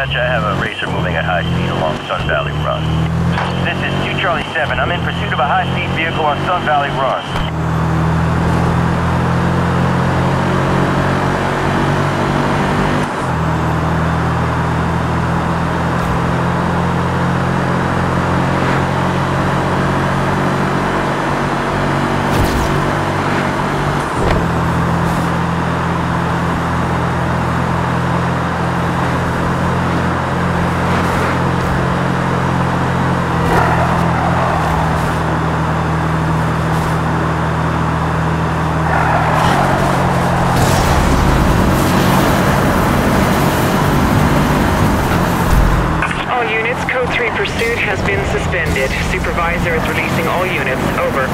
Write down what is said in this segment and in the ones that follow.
dispatch, I have a racer moving at high speed along Sun Valley Run. This is 2 Charlie 7. I'm in pursuit of a high-speed vehicle on Sun Valley Run. Pursuit has been suspended. Supervisor is releasing all units. Over.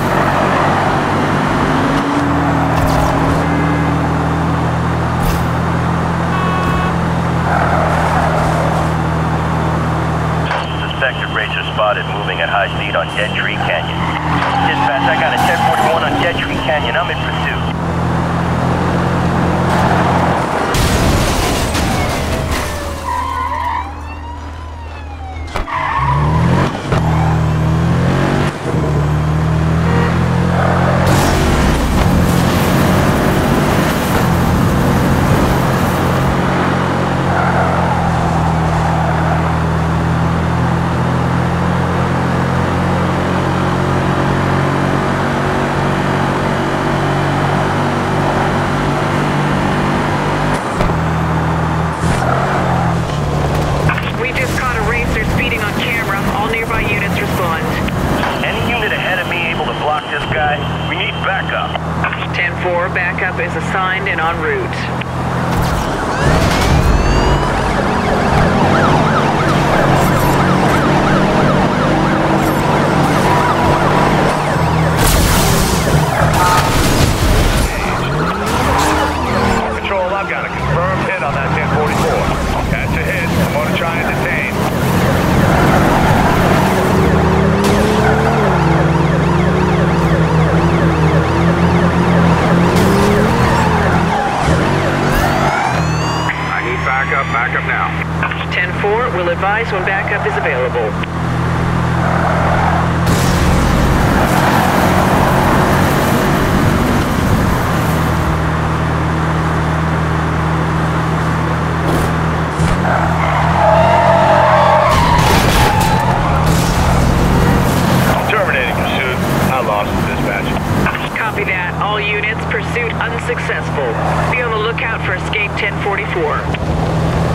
Suspected racer spotted moving at high speed on Dead Tree Canyon. Dispatch, I got a 1041 on Dead Tree Canyon. I'm in pursuit. Backup is assigned and en route. Control, I've got a confirmed hit on that 1044. That's a hit. I'm going to try and detain. Backup now. 10-4 will advise when backup is available. Terminating pursuit. I lost the dispatch. Copy that. All units, pursuit unsuccessful. Be on the lookout for escape 1044.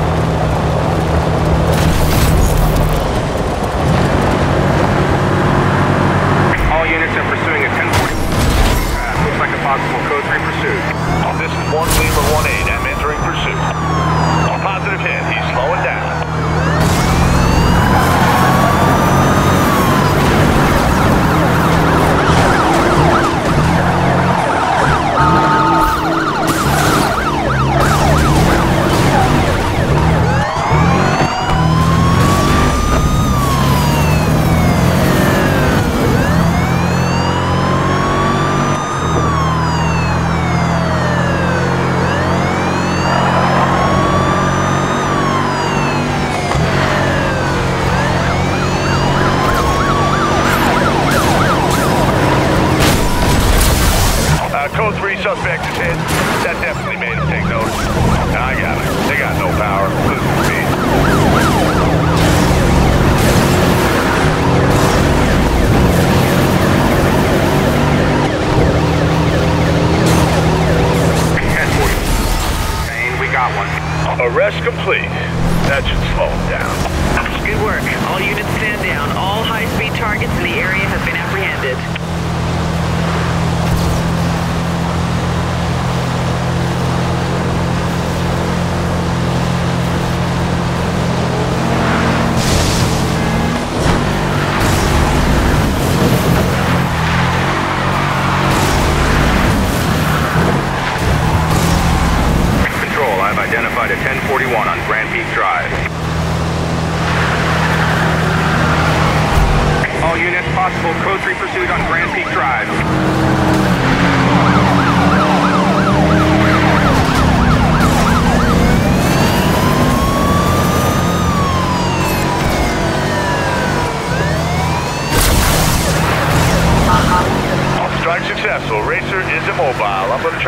All units are pursuing a 1040. Looks like a possible code 3 pursuit. This is 1 Lima 1-8. I'm entering pursuit. Positive hit. He's slowing down. Code 3 suspect is hit. That definitely made him take notice. I got it. They got no power. Losing speed. 1040. We got one. Arrest complete. That should slow him down. Good work. All units stand down. All high-speed targets in the area have been apprehended. Identified a 1041 on Grand Peak Drive. All units, possible code 3 pursuit on Grand Peak Drive.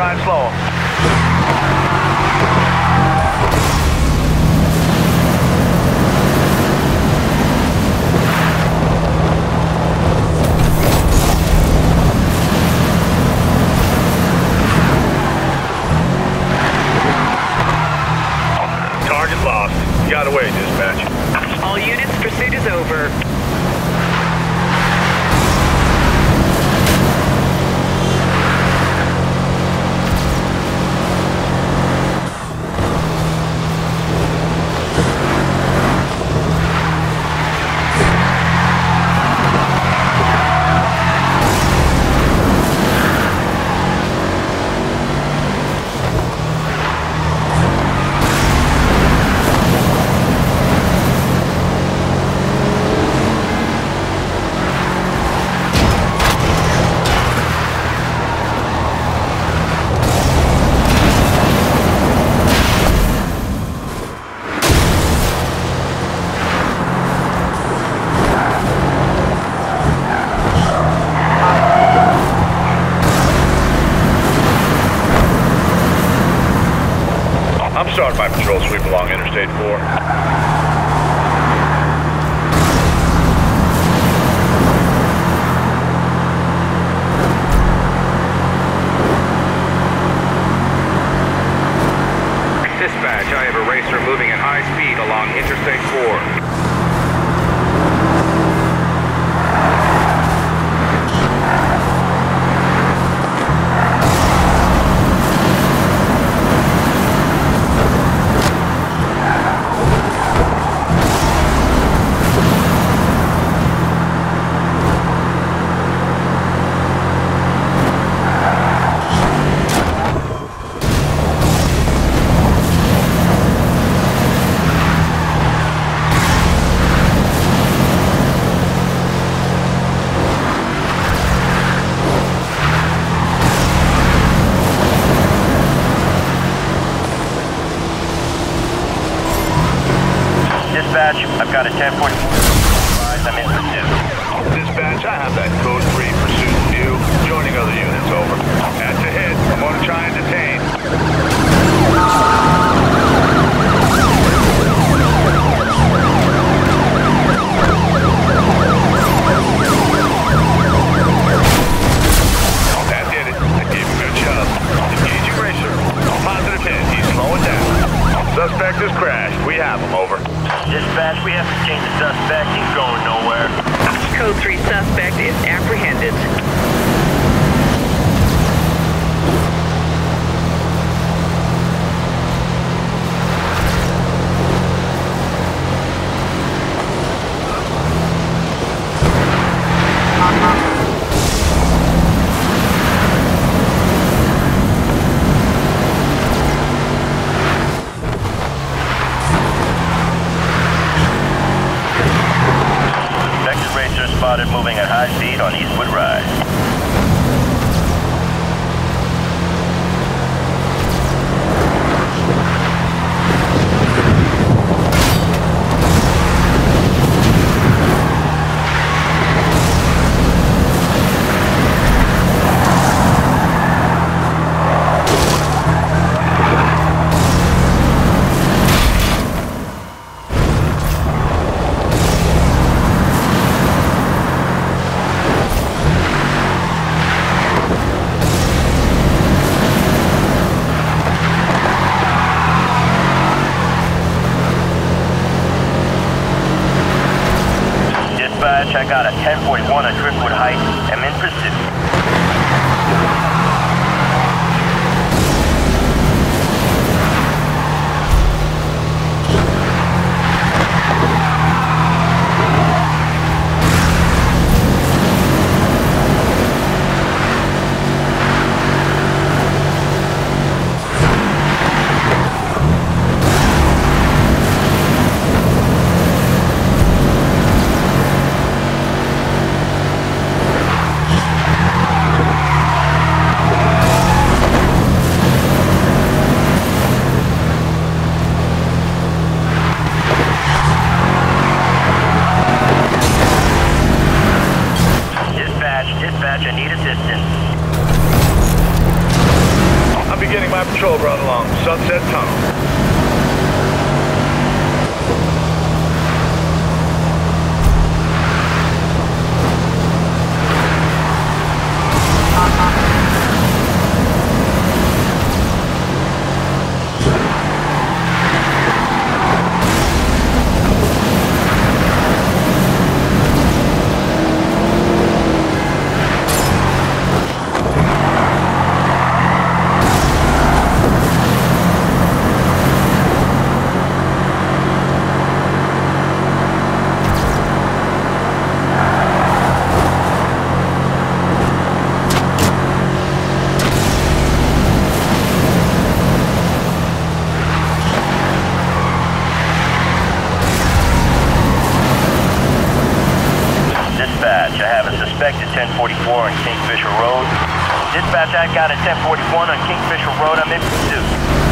try and slow him. Target lost. Got away, dispatch. All units, pursuit is over. I'm starting my patrol sweep along Interstate 4. Dispatch, I have a racer moving at high speed along Interstate 4. Dispatch, I've got a 10-4. I'm in pursuit. Dispatch, I have that code 3 pursuit view. Joining other units, over. That's a hit. I'm going to try and detain. That did it. I gave him a good shove. Engaging racer. Positive hit. He's slowing down. Suspect has crashed. We have him, over. Dispatch, we have to change the suspect. He's going nowhere. Code 3 suspect is apprehended. Suspected racer spotted moving at high speed on Eastwood Rise. I got a 10.1 on Driftwood Heights. I'm in pursuit. Fire Patrol brought along Sunset Tunnel. Dispatch, I have a suspected 1044 on Kingfisher Road. Dispatch, I've got a 1041 on Kingfisher Road. I'm in pursuit.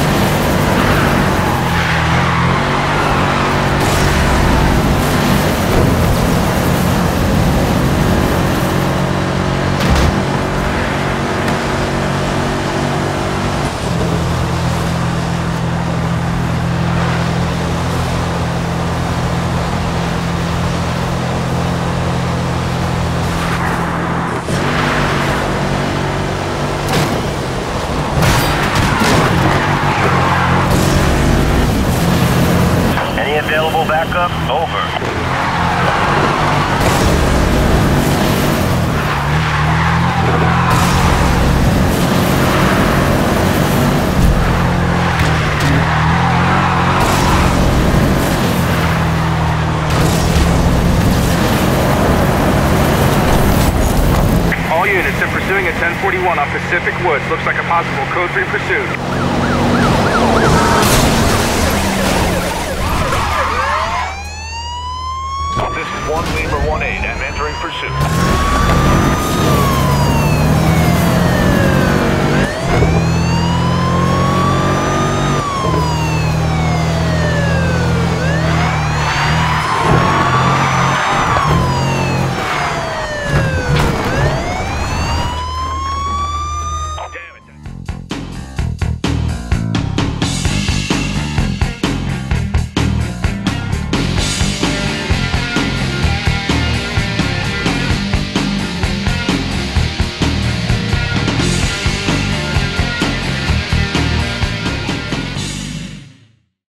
Available backup? Over. All units are pursuing a 1041 on Pacific Woods. Looks like a possible Code 3 pursuit. This is 1 Lima 18. I'm entering pursuit.